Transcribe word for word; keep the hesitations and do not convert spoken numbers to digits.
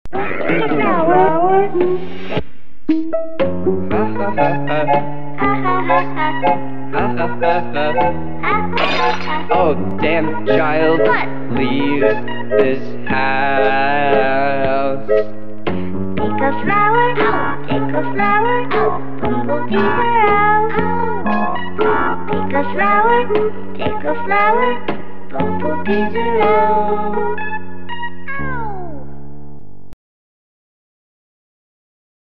Take a flower. Ha ha ha ha. Ha ha ha ha. Ha ha ha ha. Ha ha ha ha. Oh, damn child. What? Leave this house. Take a flower. Take a flower. Bumblebees are out. Take a flower. Take a flower. Bumblebees are out.